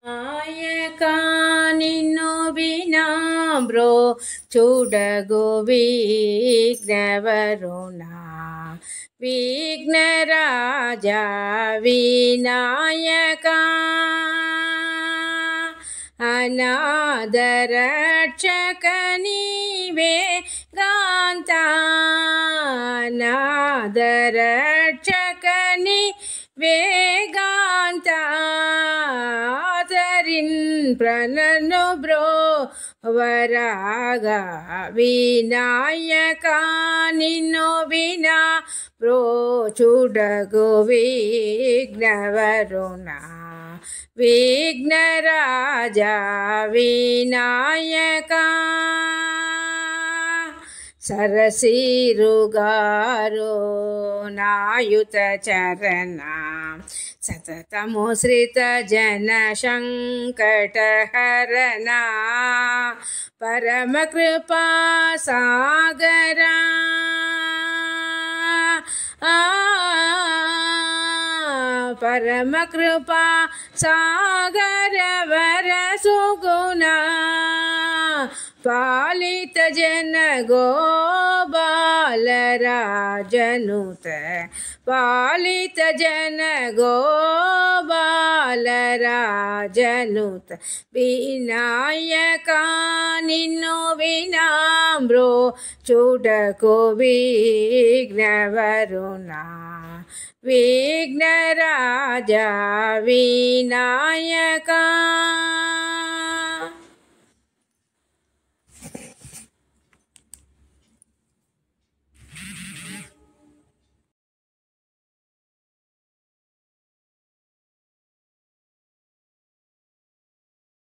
నాయకా నిన్ను వినా బ్రో చూడగు విఘ్నవరుణా విఘ్నరాజా వినాయకా అనాథరక్షక నీవే గాంతా అనాథరక్షక నీవే గాంతా ప్రణను బ్రో వరాగా వినాయకా నిన్ను వినా బ్రో చూడగు విఘ్నవరుణా విఘ్నరాజా వినాయకా సరసీరుగారో నాయుత చరణ సతతము శ్రిత జన సంకటహరణ పరమ కృపా సాగరా పరమ కృపా సాగర వర సుగుణ పాలిత జన గోబాలరాజనుత పాలిత జన గోబాలరాజనుత వినాయకా నిన్ను వినా బ్రో చూడకు విఘ్నవరుణా విఘ్నరాజా వినాయకా